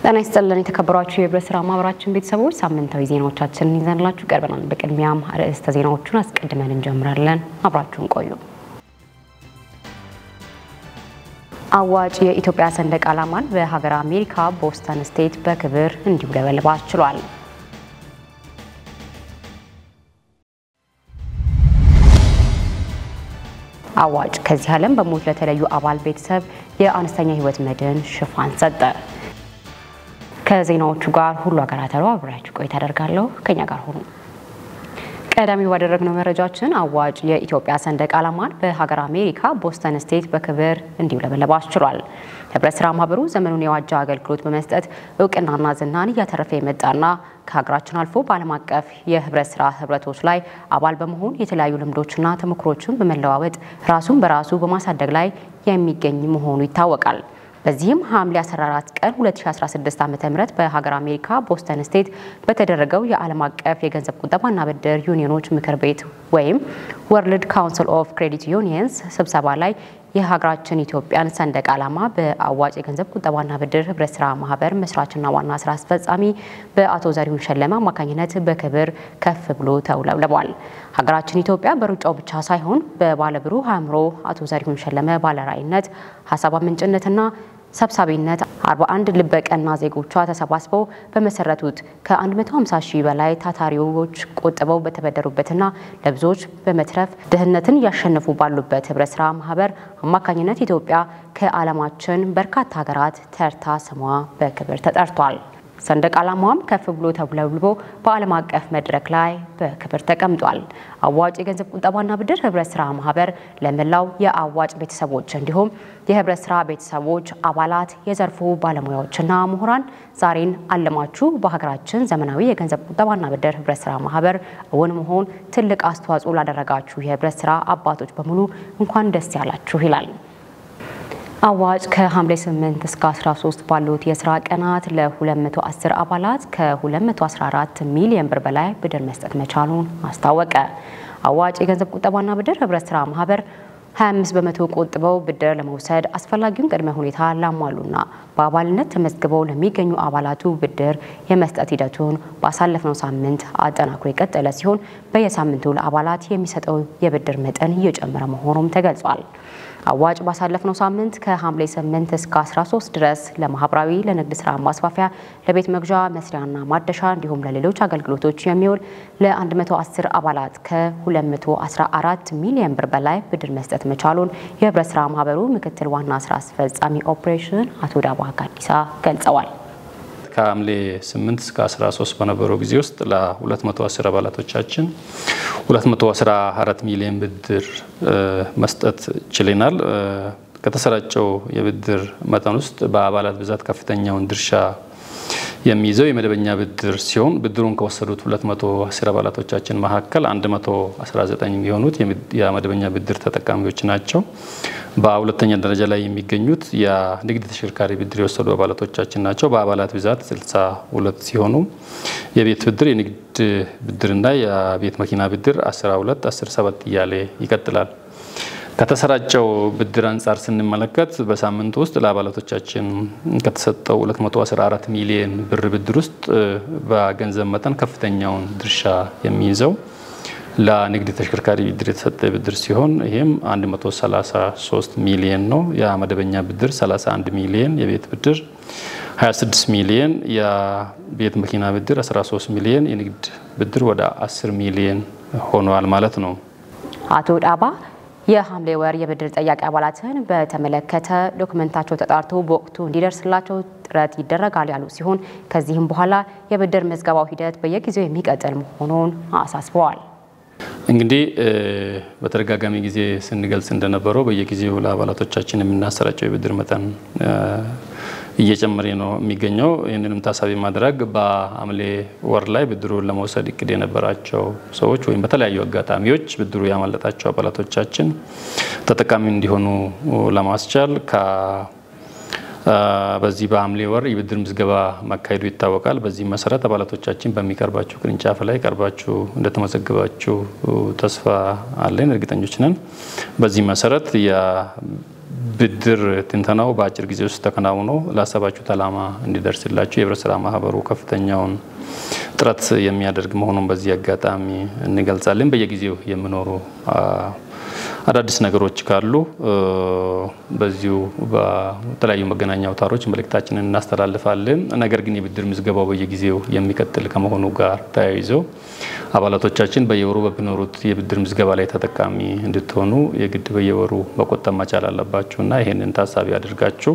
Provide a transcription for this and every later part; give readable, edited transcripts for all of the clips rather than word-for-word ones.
ጤና ይስጥልን የተከበራችሁ የህብረት ስራ ማህበራችን ቤተሰቦች ሳምንታዊ ዜናዎቻችንን ይዘንላችሁ ቀርበናል። በቅድሚያም አርዕስተ ዜናዎቹን አስቀድመን እንጀምራለን። አብራችሁን ቆዩ። አዋጭ የኢትዮጵያ ሰንደቅ ዓላማን በሀገር አሜሪካ ቦስተን ስቴት በክብር እንዲውለበለብ አስችሏል። አዋጭ ከዚህ ዓለም በሞት ለተለዩ አባል ቤተሰብ የአነስተኛ ህይወት መድን ሽፋን ሰጠ። ከዜናዎቹ ጋር ሁሉ አገራተሩ አብራችሁ ቆይታ አደርጋለሁ። ከኛ ጋር ሆኑ። ቀዳሚው ባደረግነው መረጃችን አዋጭ የኢትዮጵያ ሰንደቅ ዓላማን በሀገር አሜሪካ ቦስተን ስቴት በክብር እንዲውለበለብ አስችሏል። ህብረት ስራ ማህበሩ ዘመኑን የዋጀ አገልግሎት በመስጠት እውቅናና ዝናን እያተረፈ የመጣና ከሀገራችን አልፎ በዓለም አቀፍ የህብረት ስራ ህብረቶች ላይ አባል በመሆን የተለያዩ ልምዶችና ተሞክሮችን በመለዋወጥ ራሱን በራሱ በማሳደግ ላይ የሚገኝ መሆኑ ይታወቃል። በዚህም ሐምሌ 14 ቀን 2016 ዓ.ም በሀገር አሜሪካ ቦስተን ስቴት በተደረገው የዓለም አቀፍ የገንዘብ ቁጠባና ብድር ዩኒዮኖች ምክር ቤት ወይም ወርልድ ካውንስል ኦፍ ክሬዲት ዩኒየንስ ስብሰባ ላይ የሀገራችን ኢትዮጵያን ሰንደቅ ዓላማ በአዋጭ የገንዘብ ቁጠባና ብድር ህብረት ስራ ማህበር መስራችና ዋና ስራ አስፈጻሚ በአቶ ዘሪሁን ሸለመ አማካኝነት በክብር ከፍ ብሎ ተውለብልቧል። ሀገራችን ኢትዮጵያ በሩጫው ብቻ ሳይሆን በባለብሩህ አእምሮ አቶ ዘሪሁን ሸለመ ባለራዕይነት ሀሳብ አመንጭነትና ሰብሳቢነት 41 ልበቀና ዜጎቿ ተሰባስበው በመሰረቱት ከ150 ሺህ በላይ ታታሪዎች ቆጥበው በተበደሩበትና ለብዙዎች በመትረፍ ድህነትን ያሸነፉ ባሉበት ህብረት ስራ ማህበር አማካኝነት ኢትዮጵያ ከዓለማችን በርካታ ሀገራት ተርታ ስሟ በክብር ተጠርቷል። ሰንደቅ ዓላማውም ከፍ ብሎ ተውለብልቦ በዓለም አቀፍ መድረክ ላይ በክብር ተቀምጧል። አዋጭ የገንዘብ ቁጠባና ብድር ህብረት ስራ ማህበር ለመላው የአዋጭ ቤተሰቦች እንዲሁም የህብረት ስራ ቤተሰቦች አባላት የዘርፉ ባለሙያዎችና ምሁራን ዛሬን አለማችሁ በሀገራችን ዘመናዊ የገንዘብ ቁጠባና ብድር ህብረት ስራ ማህበር እውን መሆን ትልቅ አስተዋጽኦ ላደረጋችሁ የህብረት ስራ አባቶች በሙሉ እንኳን ደስ ያላችሁ ይላል። አዋጭ ከሐምሌ 8 እስከ 13 ባሉት የስራ ቀናት ለ210 አባላት ከ214 ሚሊዮን ብር በላይ ብድር መስጠት መቻሉን አስታወቀ። አዋጭ የገንዘብ ቁጠባና ብድር ህብረት ስራ ማህበር 25 በመቶ ቆጥበው ብድር ለመውሰድ አስፈላጊውን ቅድመ ሁኔታ ላሟሉና በአባልነት ተመዝግበው ለሚገኙ አባላቱ ብድር የመስጠት ሂደቱን ባሳለፍነው ሳምንት አጠናክሮ የቀጠለ ሲሆን በየሳምንቱ ለአባላት የሚሰጠው የብድር መጠን እየጨመረ መሆኑም ተገልጿል። አዋጭ ባሳለፍነው ሳምንት ከሐምሌ 8 እስከ 13 ድረስ ለማህበራዊ ለንግድ ስራ ማስፋፊያ ለቤት መግዣ መስሪያና ማደሻ እንዲሁም ለሌሎች አገልግሎቶች የሚውል ለ110 አባላት ከ214 ሚሊዮን ብር በላይ ብድር መስጠት መቻሉን የህብረት ስራ ማህበሩ ምክትል ዋና ስራ አስፈጻሚ ኦፕሬሽን አቶ ዳባ ጋዲሳ ገልጸዋል። ከሐምሌ 8 እስከ 13 በነበረው ጊዜ ውስጥ ለ210 አባላቶቻችን 214 ሚሊዮን ብድር መስጠት ችለናል። ከተሰራጨው የብድር መጠን ውስጥ በአባላት ብዛት ከፍተኛውን ድርሻ የሚይዘው የመደበኛ ብድር ሲሆን ብድሩን ከወሰዱት 210 አባላቶቻችን መካከል 119 የሚሆኑት የመደበኛ ብድር ተጠቃሚዎች ናቸው። በሁለተኛ ደረጃ ላይ የሚገኙት የንግድ ተሽከርካሪ ብድር የወሰዱ አባላቶቻችን ናቸው። በአባላት ብዛት 62 ሲሆኑ የቤት ብድር፣ የንግድ ብድርና የቤት መኪና ብድር 12፣ 17 እያለ ይቀጥላል። ከተሰራጨው ብድር አንፃር ስንመለከት በሳምንት ውስጥ ለአባላቶቻችን ከተሰጠው 214 ሚሊዮን ብር ብድር ውስጥ በገንዘብ መጠን ከፍተኛውን ድርሻ የሚይዘው ለንግድ ተሽከርካሪ ብድር የተሰጠ ብድር ሲሆን ይሄም 133 ሚሊዮን ነው። የመደበኛ ብድር 31 ሚሊዮን፣ የቤት ብድር 26 ሚሊዮን፣ የቤት መኪና ብድር 13 ሚሊዮን፣ የንግድ ብድር ወደ 10 ሚሊዮን ሆኗል ማለት ነው። አቶ ዳባ የሐምሌ ወር የብድር ጠያቂ አባላትን በተመለከተ ዶክመንታቸው ተጣርቶ በወቅቱ እንዲደርስላቸው ጥረት ይደረጋል ያሉ ሲሆን ከዚህም በኋላ የብድር መዝገባው ሂደት በየጊዜው የሚቀጥል መሆኑን አሳስበዋል። እንግዲህ በተደጋጋሚ ጊዜ ስንገልጽ እንደነበረው በየጊዜው ለአባላቶቻችን የምናሰራጨው የብድር መጠን እየጨመረ ነው የሚገኘው። ይህንንም ታሳቢ ማድረግ በሐምሌ ወር ላይ ብድሩን ለመውሰድ እቅድ የነበራቸው ሰዎች ወይም በተለያዩ አጋጣሚዎች ብድሩ ያመለጣቸው አባላቶቻችን ተጠቃሚ እንዲሆኑ ለማስቻል በዚህ በሐምሌ ወር የብድር ምዝገባ ማካሄዱ ይታወቃል። በዚህ መሰረት አባላቶቻችን በሚቀርባቸው ቅርንጫፍ ላይ ቀርባችሁ እንደተመዘገባችሁ ተስፋ አለን፣ እርግጠኞች ነን። በዚህ መሰረት ብድር ትንተናው በአጭር ጊዜ ውስጥ ተከናውኖ ላሰባችሁት ዓላማ እንዲደርስላችሁ የህብረት ስራ ማህበሩ ከፍተኛውን ጥረት የሚያደርግ መሆኑን በዚህ አጋጣሚ እንገልጻለን። በየጊዜው የሚኖሩ አዳዲስ ነገሮች ካሉ በዚሁ በተለያዩ መገናኛ አውታሮች መልእክታችንን እናስተላልፋለን። ነገር ግን የብድር ምዝገባው በየጊዜው የሚቀጥል ከመሆኑ ጋር ተያይዞ አባላቶቻችን በየወሩ በሚኖሩት የብድር ምዝገባ ላይ ተጠቃሚ እንድትሆኑ የግድ በየወሩ መቆጠብ መቻል አለባችሁና ይሄንን ታሳቢ አድርጋችሁ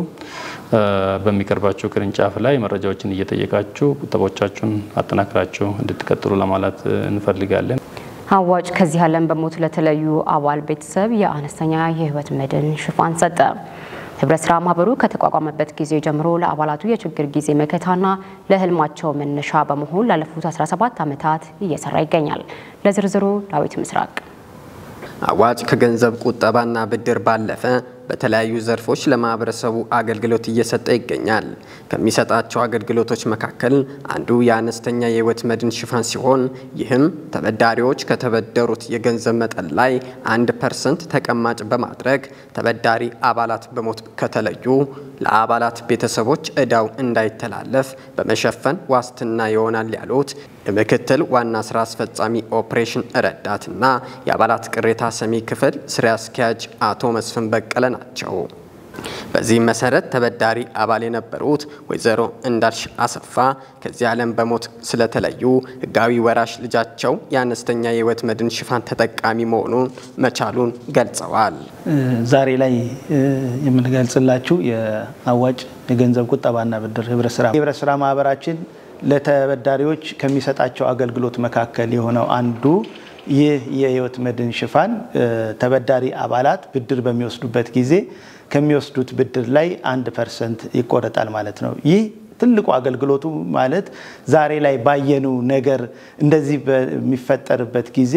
በሚቀርባችሁ ቅርንጫፍ ላይ መረጃዎችን እየጠየቃችሁ ቁጠባዎቻችሁን አጠናክራችሁ እንድትቀጥሉ ለማለት እንፈልጋለን። አዋጭ ከዚህ ዓለም በሞት ለተለዩ አባል ቤተሰብ የአነስተኛ የህይወት መድን ሽፋን ሰጠ። ህብረት ስራ ማህበሩ ከተቋቋመበት ጊዜ ጀምሮ ለአባላቱ የችግር ጊዜ መከታና ለህልማቸው መነሻ በመሆን ላለፉት 17 ዓመታት እየሰራ ይገኛል። ለዝርዝሩ ዳዊት ምስራቅ። አዋጭ ከገንዘብ ቁጠባና ብድር ባለፈ በተለያዩ ዘርፎች ለማህበረሰቡ አገልግሎት እየሰጠ ይገኛል። ከሚሰጣቸው አገልግሎቶች መካከል አንዱ የአነስተኛ የህይወት መድን ሽፋን ሲሆን ይህም ተበዳሪዎች ከተበደሩት የገንዘብ መጠን ላይ 1% ተቀማጭ በማድረግ ተበዳሪ አባላት በሞት ከተለዩ ለአባላት ቤተሰቦች እዳው እንዳይተላለፍ በመሸፈን ዋስትና ይሆናል ያሉት የምክትል ዋና ስራ አስፈጻሚ ኦፕሬሽን ረዳትና የአባላት ቅሬታ ሰሚ ክፍል ስራ አስኪያጅ አቶ መስፍን በቀለ ናቸው። በዚህ መሰረት ተበዳሪ አባል የነበሩት ወይዘሮ እንዳልሽ አሰፋ ከዚህ ዓለም በሞት ስለተለዩ ህጋዊ ወራሽ ልጃቸው የአነስተኛ የህይወት መድን ሽፋን ተጠቃሚ መሆኑን መቻሉን ገልጸዋል። ዛሬ ላይ የምንገልጽላችሁ የአዋጭ የገንዘብ ቁጠባና ብድር ህብረት ስራ ማህበራችን ለተበዳሪዎች ከሚሰጣቸው አገልግሎት መካከል የሆነው አንዱ ይህ የህይወት መድን ሽፋን ተበዳሪ አባላት ብድር በሚወስዱበት ጊዜ ከሚወስዱት ብድር ላይ 1% ይቆረጣል ማለት ነው። ይህ ትልቁ አገልግሎቱ ማለት ዛሬ ላይ ባየኑ ነገር እንደዚህ በሚፈጠርበት ጊዜ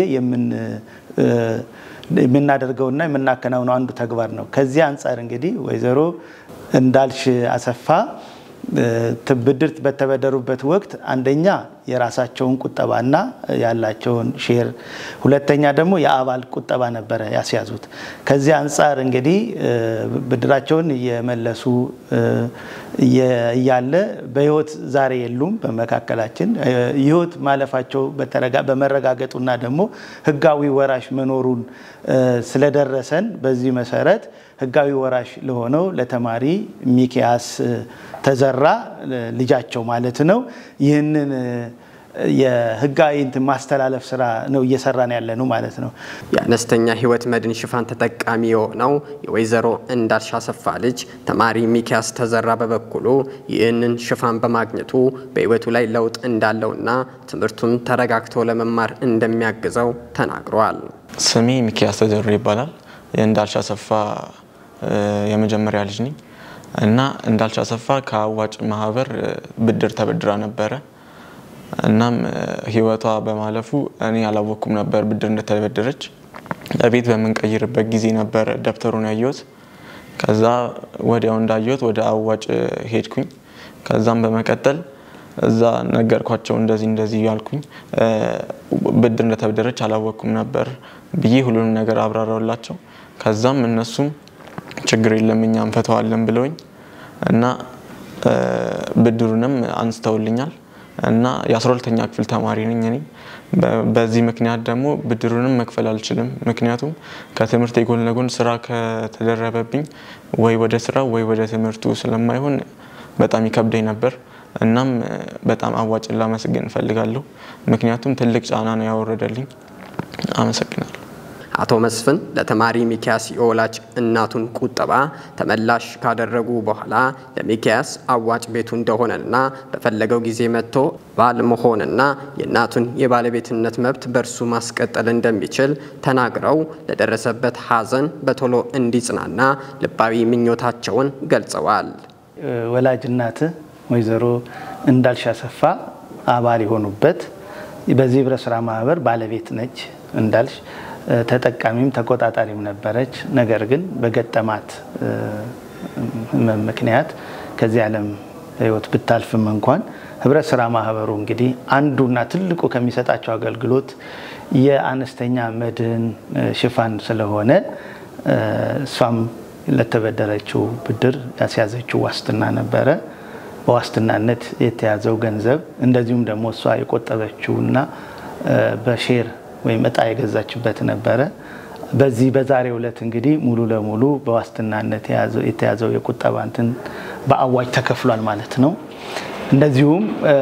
የምናደርገውና የምናከናውነው አንዱ ተግባር ነው። ከዚህ አንፃር እንግዲህ ወይዘሮ እንዳልሽ አሰፋ ብድር በተበደሩበት ወቅት አንደኛ የራሳቸውን ቁጠባና ያላቸውን ሼር፣ ሁለተኛ ደግሞ የአባል ቁጠባ ነበረ ያስያዙት። ከዚህ አንፃር እንግዲህ ብድራቸውን እየመለሱ እያለ በህይወት ዛሬ የሉም በመካከላችን። ህይወት ማለፋቸው በመረጋገጡና ደግሞ ህጋዊ ወራሽ መኖሩን ስለደረሰን በዚህ መሰረት ህጋዊ ወራሽ ለሆነው ለተማሪ ሚኪያስ ተዘራ ልጃቸው ማለት ነው ይህንን የህጋዊ ማስተላለፍ ስራ ነው እየሰራን ያለነው ማለት ነው። የአነስተኛ ህይወት መድን ሽፋን ተጠቃሚ የሆነው የወይዘሮ እንዳልሽ አሰፋ ልጅ ተማሪ ሚኪያስ ተዘራ በበኩሉ ይህንን ሽፋን በማግኘቱ በህይወቱ ላይ ለውጥ እንዳለውና ትምህርቱን ተረጋግቶ ለመማር እንደሚያግዘው ተናግሯል። ስሜ ሚኪያስ ተዘራ ይባላል። የእንዳልሽ አሰፋ የመጀመሪያ ልጅ ነኝ እና እንዳልሽ አሰፋ ከአዋጭ ማህበር ብድር ተበድራ ነበረ። እናም ህይወቷ በማለፉ እኔ አላወኩም ነበር ብድር እንደተበደረች። ለቤት በመንቀይርበት ጊዜ ነበር ደብተሩን ያየሁት። ከዛ ወዲያው እንዳየሁት ወደ አዋጭ ሄድኩኝ። ከዛም በመቀጠል እዛ ነገርኳቸው እንደዚህ ያልኩኝ ብድር እንደተበደረች አላወኩም ነበር ብዬ ሁሉንም ነገር አብራራውላቸው። ከዛም እነሱም ችግር የለም እኛ እንፈታዋለን ብለውኝ እና ብድሩንም አንስተውልኛል እና የ12ኛ ክፍል ተማሪ ነኝ እኔ። በዚህ ምክንያት ደግሞ ብድሩንም መክፈል አልችልም። ምክንያቱም ከትምህርት ጎን ለጎን ስራ ከተደረበብኝ ወይ ወደ ስራ ወይ ወደ ትምህርቱ ስለማይሆን በጣም ይከብደኝ ነበር። እናም በጣም አዋጭን ላመሰግን እፈልጋለሁ። ምክንያቱም ትልቅ ጫና ነው ያወረደልኝ። አመሰግናለሁ። አቶ መስፍን ለተማሪ ሚኪያስ የወላጅ እናቱን ቁጠባ ተመላሽ ካደረጉ በኋላ ለሚኪያስ አዋጭ ቤቱ እንደሆነና በፈለገው ጊዜ መጥቶ ባል መሆንና የእናቱን የባለቤትነት መብት በርሱ ማስቀጠል እንደሚችል ተናግረው ለደረሰበት ሐዘን በቶሎ እንዲጽናና ልባዊ ምኞታቸውን ገልጸዋል። ወላጅ እናት ወይዘሮ እንዳልሽ አሰፋ አባል የሆኑበት በዚህ ህብረት ስራ ማህበር ባለቤት ነች። እንዳልሽ ተጠቃሚም ተቆጣጣሪም ነበረች። ነገር ግን በገጠማት ምክንያት ከዚህ ዓለም ህይወት ብታልፍም እንኳን ህብረት ስራ ማህበሩ እንግዲህ አንዱና ትልቁ ከሚሰጣቸው አገልግሎት የአነስተኛ መድን ሽፋን ስለሆነ እሷም ለተበደረችው ብድር ያስያዘችው ዋስትና ነበረ። በዋስትናነት የተያዘው ገንዘብ እንደዚሁም ደግሞ እሷ የቆጠበችውና በሼር ወይም እጣ የገዛችበት ነበረ። በዚህ በዛሬው ዕለት እንግዲህ ሙሉ ለሙሉ በዋስትናነት የተያዘው የቁጠባ እንትን በአዋጅ ተከፍሏል ማለት ነው። እንደዚሁም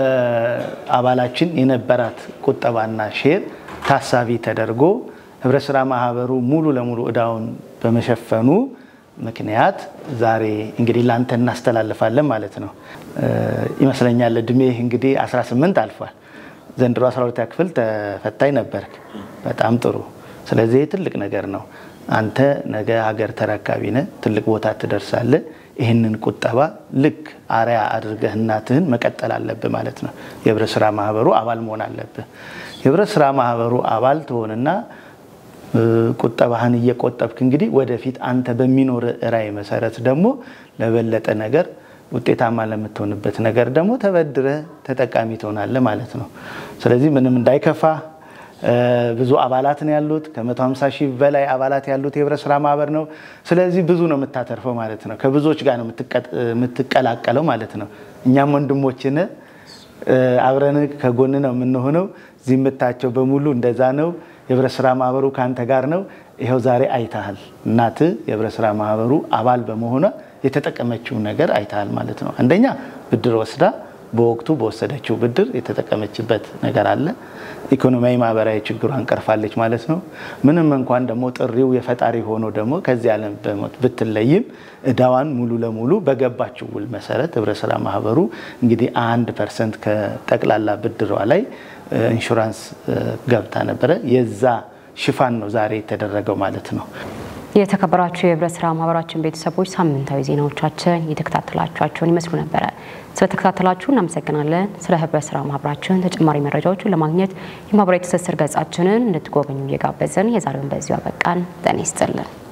አባላችን የነበራት ቁጠባና ሼር ታሳቢ ተደርጎ ህብረት ስራ ማህበሩ ሙሉ ለሙሉ እዳውን በመሸፈኑ ምክንያት ዛሬ እንግዲህ ላንተ እናስተላልፋለን ማለት ነው። ይመስለኛል እድሜ እንግዲህ 18 አልፏል። ዘንድሮ 12ኛ ክፍል ተፈታኝ ነበርክ። በጣም ጥሩ። ስለዚህ ትልቅ ነገር ነው። አንተ ነገ ሀገር ተረካቢ ነህ፣ ትልቅ ቦታ ትደርሳለህ። ይህንን ቁጠባ ልክ አሪያ አድርገህ እናትህን መቀጠል አለብህ ማለት ነው። የህብረት ስራ ማህበሩ አባል መሆን አለብህ። የህብረት ስራ ማህበሩ አባል ትሆንና ቁጠባህን እየቆጠብክ እንግዲህ ወደፊት አንተ በሚኖር ራዕይ መሰረት ደግሞ ለበለጠ ነገር ውጤታማ ለምትሆንበት ነገር ደግሞ ተበድረህ ተጠቃሚ ትሆናለህ ማለት ነው። ስለዚህ ምንም እንዳይከፋ ብዙ አባላት ነው ያሉት። ከ150 ሺህ በላይ አባላት ያሉት የህብረት ስራ ማህበር ነው። ስለዚህ ብዙ ነው የምታተርፈው ማለት ነው። ከብዙዎች ጋር ነው የምትቀላቀለው ማለት ነው። እኛም ወንድሞችን አብረን ከጎን ነው የምንሆነው። ዝምታቸው በሙሉ እንደዛ ነው። የህብረት ስራ ማህበሩ ካንተ ጋር ነው። ይሄው ዛሬ አይታል። እናት የህብረት ስራ ማህበሩ አባል በመሆኗ የተጠቀመችው ነገር አይታል ማለት ነው። አንደኛ ብድር ወስዳ በወቅቱ በወሰደችው ብድር የተጠቀመችበት ነገር አለ። ኢኮኖሚያዊ ማህበራዊ ችግሯን ቀርፋለች ማለት ነው። ምንም እንኳን ደግሞ ጥሪው የፈጣሪ ሆኖ ደግሞ ከዚህ ዓለም በሞት ብትለይም እዳዋን ሙሉ ለሙሉ በገባችው ውል መሰረት ህብረት ስራ ማህበሩ እንግዲህ 1% ከጠቅላላ ብድሯ ላይ ኢንሹራንስ ገብታ ነበረ። የዛ ሽፋን ነው ዛሬ የተደረገው ማለት ነው። የተከበራችሁ የህብረት ስራ ማህበራችን ቤተሰቦች ሳምንታዊ ዜናዎቻችን የተከታተላችኋቸውን ይመስሉ ነበር። ስለተከታተላችሁ እናመሰግናለን። ስለ ህብረት ስራ ማህበራችን ተጨማሪ መረጃዎችን ለማግኘት የማህበራዊ ትስስር ገጻችንን እንድትጎበኙ እየጋበዝን የዛሬውን በዚሁ አበቃን። ጤና ይስጥልን።